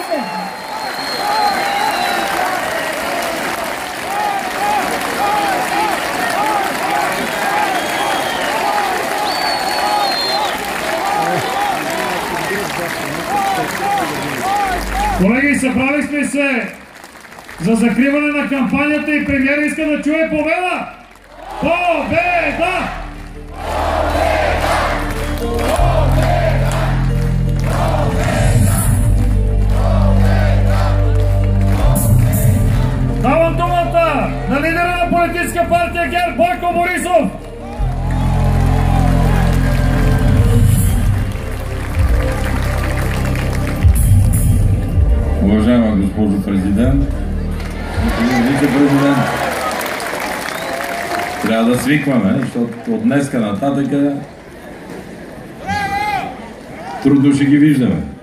се! Колеги, събрали сме се за закриване на кампанията и премиер иска да чуе победа! Победа! Давам думата на лидера на политическа партия ГЕРБ Бойко Борисов! Уважаема госпожо президент, господин вице-президент, трябва да свикваме, защото от днеска нататък трудно ще ги виждаме.